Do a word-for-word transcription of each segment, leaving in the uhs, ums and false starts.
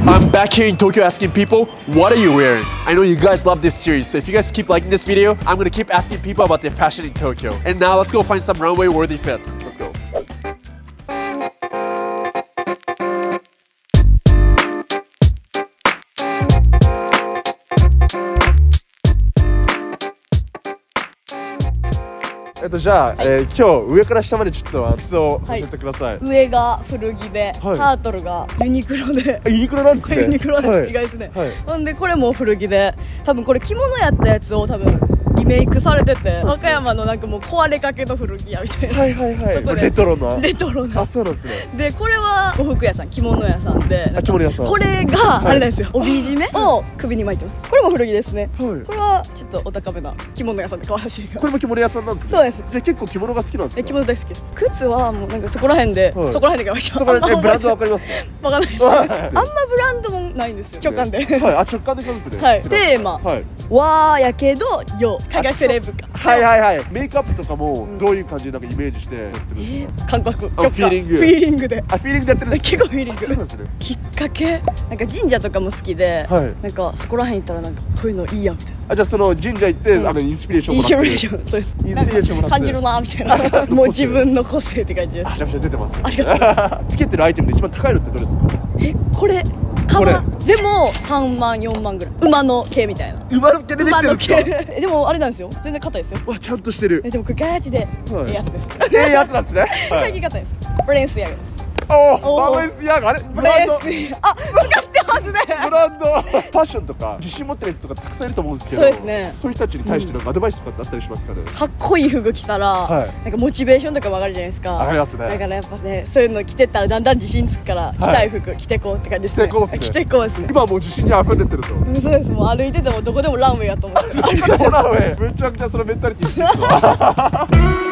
I'm back here in Tokyo asking people, what are you wearing? I know you guys love this series, so if you guys keep liking this video, I'm gonna keep asking people about their fashion in Tokyo. And now let's go find some runway worthy fits. Let's go. えっとじゃあ、はい、えー、今日上から下までちょっと服装を教えてください。 はい、上が古着で、はい、タートルがユニクロで。 ユニクロなんですね。 ユニクロなんです、はい、意外ですね。はい、ほんでこれも古着で、多分これ着物やったやつを多分リメイクされてて、和歌山のなんかもう壊れかけの古着屋みたいな。はいはいはい。そこでレトロな。 レトロな。 あ、そうなんですね。 でこれは呉服屋さん、着物屋さんで。 あ、着物屋さん。 これがあれなんですよ。帯締めを首に巻いてます。これも古着ですね。はい。これはちょっとお高めな着物屋さんで買わせていただきます。 これも着物屋さんなんですか。 そうです。 で結構着物が好きなんですか。 着物大好きです。靴はもうなんかそこら辺で、そこら辺で買いました。 そこら辺ブランドわかりますか。 わかんないです。あんまブランドもないんですよ。直感で。はい。 あ、直感で買うんですね。 はい。テーマ。はい。わーやけどよ。海外セレブか。 はいはいはい。メイクアップとかもどういう感じでなんかイメージしてやってるんですか。 感覚。 フィーリング。 フィーリングで。 あ、フィーリングでやってるんですか。 結構フィーリング。 そうなんですね。 きっかけ、なんか神社とかも好きで、なんかそこら辺行ったらなんかこういうのいいやみたいな。 あ、じゃあその神社行ってあのインスピレーションもらって。インスピレーション、そうです。インスピレーションもらって感じるなみたいな。もう自分の個性って感じです。 めちゃめちゃ出てます。 ありがとうございます。 つけてるアイテムで一番高いのってどれですか。 え、これ。これでもさんまんよんまんぐらい。馬の毛みたいな。 馬の毛でできてるんですか。 え、でもあれなんですよ。全然硬いですよ。 わ、ちゃんとしてる。 え、でもこれガチでええやつです。 ええやつなんですね。 最近硬いです。ブレンスヤガです。 おお、バレンスヤガ、あれブレンスヤ、あ、使ってますね。 ブランド、ファッションとか自信持ってる人とかたくさんいると思うんですけど、 そうですね。 そういう人たちに対してのアドバイスとかってあったりしますかね。 かっこいい服着たらなんかモチベーションとかわかるじゃないですか。 わかりますね。 だからやっぱね、そういうの着てたらだんだん自信つくから、着たい服着てこうって感じですね。着てこうですね。着てこうですね。 今はもう自信に溢れてると。 そうです。もう歩いててもどこでもランウェイやと思って。 ランウェイ。めちゃくちゃそのメンタリティーですわ。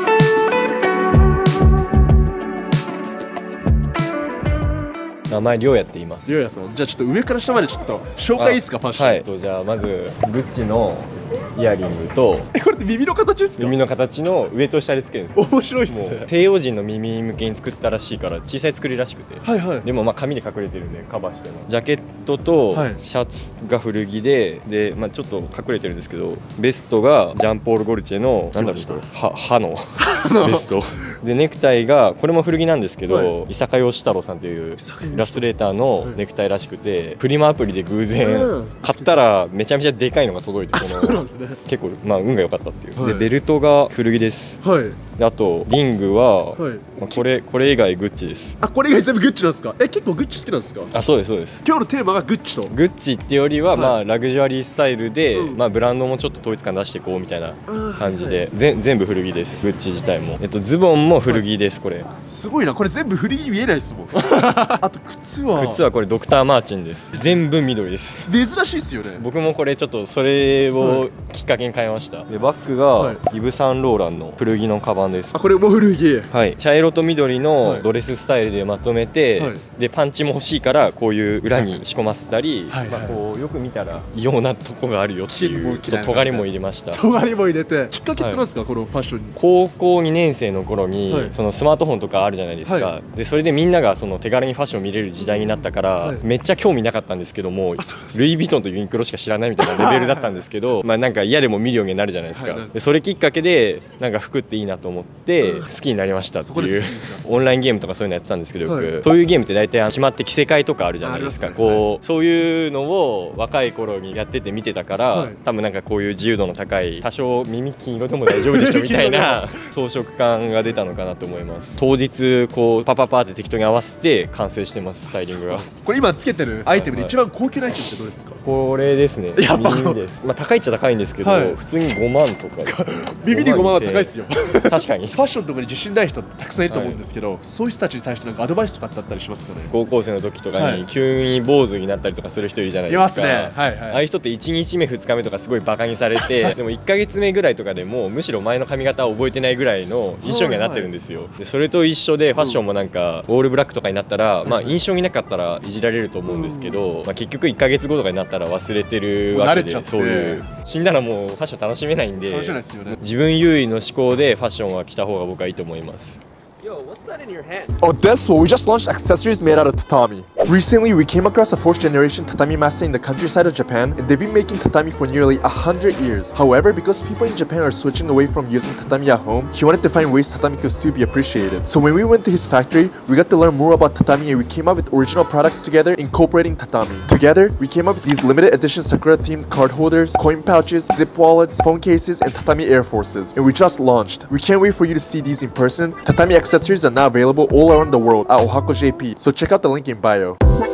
名前りょうやって言います。 りょうやさん、じゃあちょっと上から下までちょっと紹介いいですか。ファッション。 はい。とじゃあまずグッチのイヤリングと、 え、これって耳の形ですか。 耳の形の上と下でつけるんです。 面白いっすね。 西洋人の耳向けに作ったらしいから小さい作りらしくて、 はいはい。 でもまあ紙で隠れてるんでカバーしても、ジャケットとシャツが古着で、でまあちょっと隠れてるんですけど、ベストがジャンポール・ゴルチェのなんだろうこれ、は歯のベストで、ネクタイがこれも古着なんですけど、伊坂義太郎さんというイラストレーターのネクタイらしくて、フリマアプリで偶然買ったらめちゃめちゃでかいのが届いて、結構まあ運が良かったっていう。でベルトが古着です。はい。であとリングはこれこれ以外グッチです。 あ、これ以外全部グッチなんですか。え、結構グッチ好きなんですか。 あ、そうですそうです。 今日のテーマがグッチと。 グッチってよりはまあラグジュアリースタイルで、まあブランドもちょっと統一感出していこうみたいな感じで、ぜ全部古着です。グッチ自体も。えっとズボンも古着です。これすごいな。これ全部古着に見えないですもん。あと靴は靴はこれドクターマーチンです。全部緑です。 珍しいですよね。 僕もこれちょっとそれをきっかけに買いました。でバッグがイヴ・サンローランの古着のカバンです。 あ、これも古着。 はい。茶色と緑のドレススタイルでまとめて、でパンチも欲しいからこういう裏に仕込ませたり、まあこうよく見たら異様なとこがあるよっていうちょっと尖りも入れました。 尖りも入れて。きっかけってなんですか、このファッションに。 高校にねん生の頃にそのスマートフォンとかあるじゃないですか。でそれでみんながその手軽にファッションを見れる時代になったから、めっちゃ興味なかったんですけども、ルイ・ヴィトンとユニクロしか知らないみたいなレベルだったんですけど、まあなんか嫌でも見るようになるじゃないですか。でそれきっかけでなんか服っていいなと思って好きになりましたっていう。オンラインゲームとかそういうのやってたんですけど、よくそういうゲームって大体決まって着せ替えとかあるじゃないですか。こうそういうのを若い頃にやってて見てたから、多分なんかこういう自由度の高い、多少耳金色でも大丈夫でしょみたいな装飾感が出たのかなと思います。当日こうパパパって適当に合わせて完成してます。スタイリングが。 これ今つけてるアイテムで一番高級なアイテムってどうですか。 これですね。耳です。まあ高いっちゃ高いんですけど、普通にごまんとか。 耳にごまんは高いですよ。 確かに。 ファッションとかに自信ない人ってたくさんいると思うんですけど、そういう人たちに対してなんかアドバイスとかってあったりしますかね。 高校生の時とかに急に坊主になったりとかする人いるじゃないですか。いますね。はいはい。ああいう人っていちにちめふつかめとかすごいバカにされて、でもいっかげつめぐらいとかでもむしろ前の髪型を覚えてないぐらいの印象にはなってるんですよ。でそれと一緒でファッションもなんかオールブラックとかになったら、まあ印象になかったらいじられると思うんですけど、まあ結局いっかげつごとかになったら忘れてるわけで、そういう死んだらもうファッション楽しめないんで、自分優位の思考でファッションは着た方が僕はいいと思います。 Yo, what's that in your hand? Oh, this? Well, we just launched accessories made out of tatami. Recently, we came across a fourth generation tatami master in the countryside of Japan, and they've been making tatami for nearly a hundred years. However, because people in Japan are switching away from using tatami at home, he wanted to find ways tatami could still be appreciated. So when we went to his factory, we got to learn more about tatami, and we came up with original products together incorporating tatami. Together, we came up with these limited edition Sakura themed card holders, coin pouches, zip wallets, phone cases, and tatami air forces. And we just launched. We can't wait for you to see these in person. Tatami accessories are now available all around the world at Ohako J P, so check out the link in bio.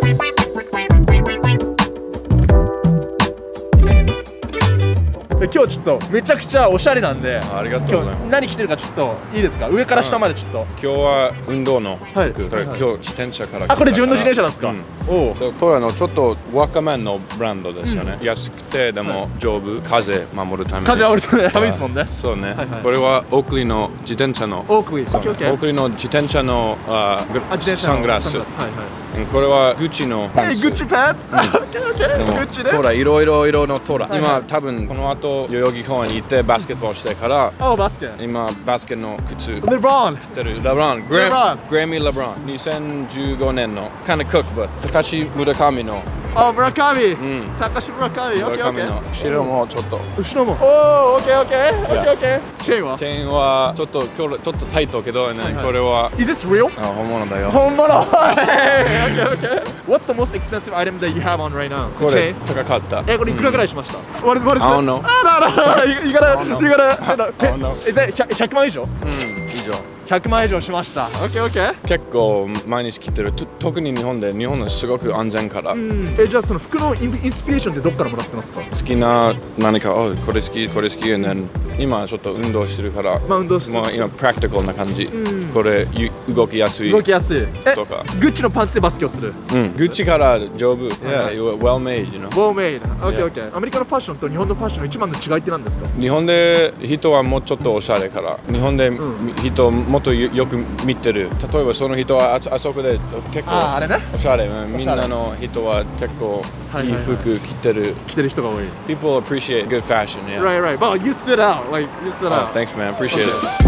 今日ちょっとめちゃくちゃおしゃれなんで、 ありがとうございます。 今日何着てるかちょっといいですか？上から下までちょっと。 今日は運動の服、 はい、 今日自転車から。 あ、これ自分の自転車なんですか？うん、おお。そう、トラのちょっと若めのブランドですよね。うん、安くてでも丈夫、風守るために。風守るために寒いですもんね。そうね。はいはい、これはオークリーの自転車の。オークリー。オークリーの自転車のあサングラス。はいはい。これはグッチのパンツ。グッチパンツ？でもトラいろいろ色のトラ。今多分この後代々木公園に行ってバスケットボールしてから。あ、バスケ。今バスケの靴。レブロン。レブロン。グラミーレブロン。にせんじゅうごねんの。kind of cook but 高橋村上の。あ、村上。うん。高橋村上。村上の。後ろもちょっと。後ろも。おお、オッケーオッケー。オッケーオッケー。チェーンは？チェーンはちょっと今日ちょっとタイトけどね。これは。Is this real？あ、本物だよ。本物。Okay, okay. What's the most expensive item that you have on right now? これ高かった。え、これいくらぐらいしました？ What is what is it? I don't know. Ah, no, no, you gotta, you gotta. I don't know. Is it ひゃくまん以上？うん、以上。ひゃくまん以上しました。Okay, okay. 結構毎日着てる。特に日本で日本のすごく安全から。うん。え、じゃあその服のインスピレーションってどっからもらってますか？好きな何か、お、これ好き、これ好きね。今ちょっと運動してるから。まあ運動してる。もう今プラクティカルな感じ。これ動きやすい。動きやすい。とか。グッチのパンツでバスケをする。うん。グッチから丈夫。Yeah, well made, you know. Well made. Okay, okay. アメリカのファッションと日本のファッションの一番の違いって何ですか？日本で人はもうちょっとおしゃれから。日本で人もっとよく見てる。例えばその人はあそこで結構おしゃれ。みんなの人は結構いい服着てる。着てる人が多い。People appreciate good fashion. Yeah. Right, right. But you stood out. Like you stood out. Thanks, man. Appreciate it.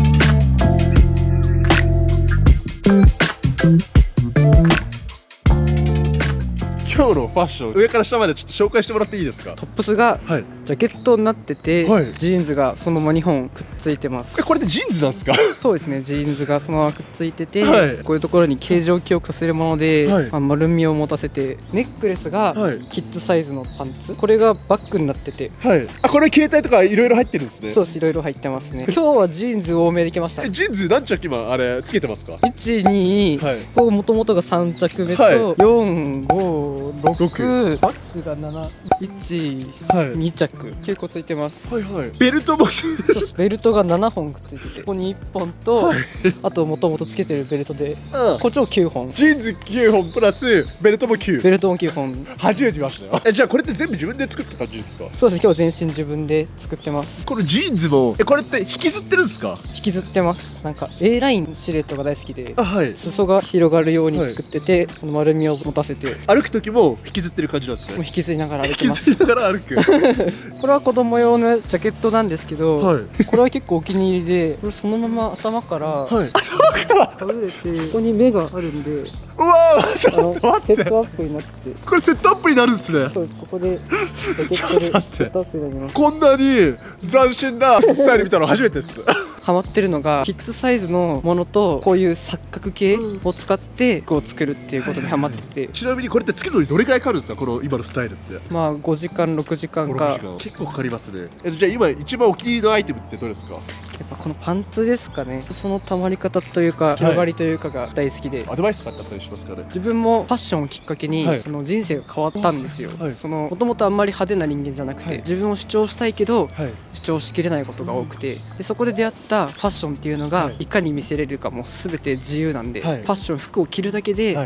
今日のファッション上から下までちょっと紹介してもらっていいですか？ トップスがジャケットになってて、はい、ジーンズがそのままにほんくっついてます。 え、これでジーンズなんですか？ そうですね、ジーンズがそのままくっついてて、はい、こういうところに形状を記憶させるもので、はい、まあ、丸みを持たせて、ネックレスがキッズサイズのパンツ、これがバッグになってて、はい、あ、これ携帯とかいろいろ入ってるんですね。そうです、いろいろ入ってますね。今日はジーンズ多めできました。 え、ジーンズ何着今あれつけてますか？ いち、に、はい、ここもともとがさん着目と、はい、よん、ご、ろく、バッグがなな、いち、に着きゅうこついてます。はいはい。 ベルトもベルトがななほんくっついてて、ここにいっぽんと、はい、あともともとつけてるベルトで、うん、こっちもきゅうほん。 ジーンズきゅうほんプラスベルトもきゅう。 ベルトもきゅうほん。 初めて見ましたよ。え、じゃあこれって全部自分で作った感じですか？ そうです、今日全身自分で作ってます。 このジーンズも、え、これって引きずってるんですか？ 引きずってます。なんか A ラインシルエットが大好きで、あ、はい、裾が広がるように作ってて、はい、この丸みを持たせて歩く時も引きずってる感じなんですね。 もう引きずりながら歩きます。 引きずりながら歩くこれは子供用のジャケットなんですけど、はい、これは結構お気に入りで、これそのまま頭から、はい、頭から外れて、ここに目があるんで、 うわー、ちょっと待って、 セットアップになって、 これセットアップになるんですね。 そうです、ここでジャケットでセットアップになります。 こんなに斬新なスタイル見たの初めてです。 ハマってるのがキッズサイズのものとこういう錯覚系を使って服を作るっていうことにハマってて、 ちなみにこれって作るのにどれくらいかかるんですか？この今のスタイルって。 まあごじかんろくじかんか。 結構かかりますね。え、じゃあ今一番お気に入りのアイテムってどれですか？ やっぱこのパンツですかね。そのたまり方というか広がりというかが大好きで、 アドバイスとかあったりしますかね？ 自分もファッションをきっかけに、はい、その人生が変わったんですよ。はい、そのもともとあんまり派手な人間じゃなくて、はい、自分を主張したいけど、はい、主張しきれないことが多くて、でそこで出会ったファッションっていうのが、はい、いかに見せれるかも全て自由なんで、はい、ファッション服を着るだけで、はい、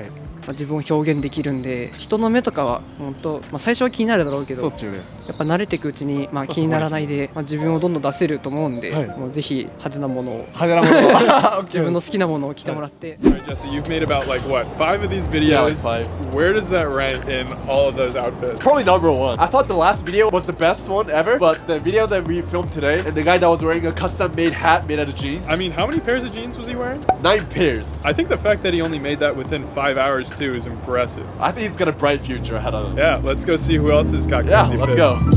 あ、自分を表現できるんで、人の目とかは本当、まあ、最初は気になるだろうけど、 そうっすよね。 やっぱ慣れていくうちに、まあ、気にならないで、まあ、自分をどんどん出せると思うんで、 はい、 もうぜひ派手なものを派手なものを自分の好きなものを着てもらって。 Alright, Jesse, you've made about like what, five of these videos? Yeah, like five. Where does that rank in all of those outfits? Probably number one. I thought the last video was the best one ever, but the video that we filmed today and the guy that was wearing a custom-made hat made out of jeans. I mean, how many pairs of jeans was he wearing? Nine pairs. I think the fact that he only made that within five hours too is impressive. I think he's got a bright future ahead of him. Yeah, let's go see who else has got Yeah, crazy let's fits. go.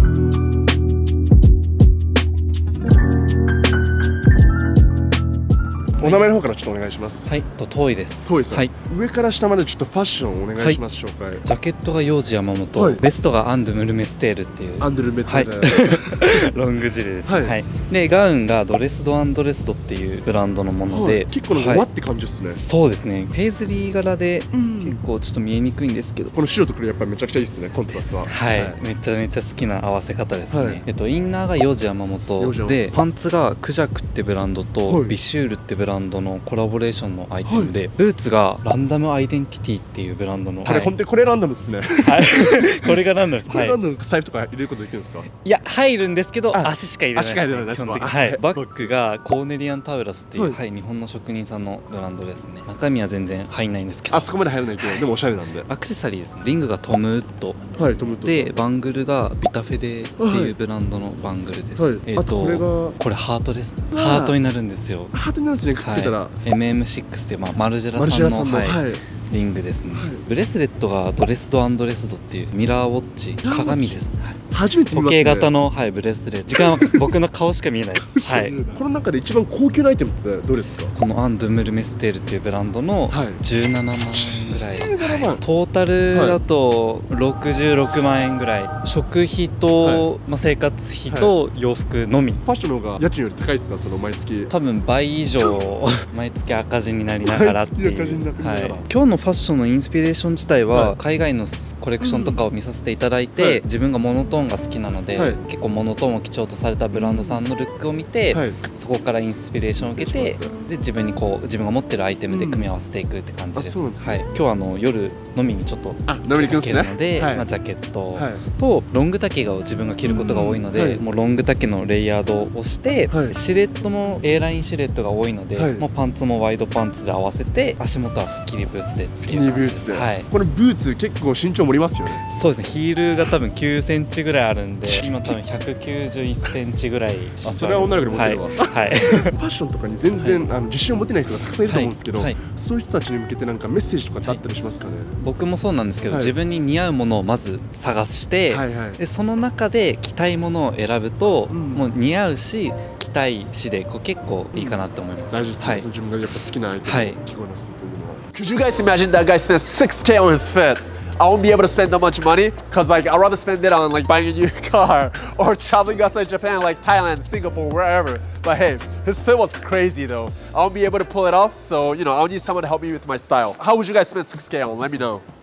お名前の方からちょっとお願いします。 はい、と遠いです。 遠いさん、 はい、 上から下までちょっとファッションお願いします。紹介。 ジャケットが幼児山本、 はい、 ベストがアンドゥムルメステールっていうアンドゥルメステール、 ロングジレです。 はい、 はい、でガウンがドレスドアンドレスドっていうブランドのもので、 結構なんか和って感じですね。 そうですね。ペイズリー柄で結構ちょっと見えにくいんですけど、 この白と黒やっぱりめちゃくちゃいいですね。コントラストは。 はい、めちゃめちゃ好きな合わせ方ですね。えっとインナーが幼児山本で、パンツがクジャクってブランドとビシュールってブランドのコラボレーションのアイテムで、はい、ブーツがランダムアイデンティティっていうブランドの、 これ本当にこれランダムですね。 はい、これがランダムです。 これランダムです。財布とか入れることできるんですか？ いや入るんですけど足しか入れない。 足しか入れないです。 はい。バッグがコーネリアンタウラスっていう、はい、日本の職人さんのブランドですね。中身は全然入んないんですけど、 あそこまで入らないけど、でもおしゃれなんで。 アクセサリーですね。リングがトムウッド、 はい、トムウッドでバングルがビタフェデっていうブランドのバングルです。はい、えっとこれがこれハートです。ハートになるんですよ。 ハートになるんですね。くっつけたらエムエムシックス でまあマルジェラさんのリングですね。ブレスレットがドレスドアンドレスドっていうミラーウォッチ、鏡です。 初めて見ますね。 時計型のはいブレスレット。時間は僕の顔しか見えないです。はい。 この中で一番高級なアイテムってどれですか？ このアンドゥムルメステールっていうブランドのじゅうななまんぐらい。トータルだとろくじゅうろくまんえんぐらい。食費とまあ生活費と洋服のみ。 ファッションの方が家賃より高いですか？その毎月。 多分倍以上毎月赤字になりながらっていう。はい。今日のファッションのインスピレーション自体は海外のコレクションとかを見させていただいて、はい、自分がモノトーンが好きなので、はい、結構モノトーンを基調とされたブランドさんのルックを見て、はい、そこからインスピレーションを受けて、で自分にこう自分が持ってるアイテムで組み合わせていくって感じです。はい、今日はあの夜飲みにちょっと飲みに行くんですね。 ので、はい、まあジャケットとロング丈が自分が着ることが多いので、はい、もうロング丈のレイヤードをして、はい、シルエットも A ラインシルエットが多いので、はい、もうパンツもワイドパンツで合わせて、足元はスキニブーツでっていう感じです。はい、 これブーツ結構身長盛りますよね。 そうですね。ヒールが多分きゅうセンチぐらいあるんで、今多分ひゃくきゅうじゅういっセンチぐらい。 それは女の子に持ってるわ。はい。はい、ファッションとかに全然、はい、あの自信を持てない人がたくさんいると思うんですけど、はいはい、そういう人たちに向けてなんかメッセージとかってあったりしますかね？はい、 僕もそうなんですけど、はい、自分に似合うものをまず探して、はいはい、でその中で着たいものを選ぶと、うん、もう似合うし着たいしでこう結構いいかなと思います。 大事ですね。はい、自分がやっぱ好きなアイテムを着こなすというのは。 Could you guys imagine that guy spends six K on his fit? I won't be able to spend that much money because like I'd rather spend it on like buying a new car or traveling outside Japan, like Thailand, Singapore, wherever. But hey, his fit was crazy though. I won't be able to pull it off, so you know I'll need someone to help me with my style. How would you guys spend six K on? Let me know.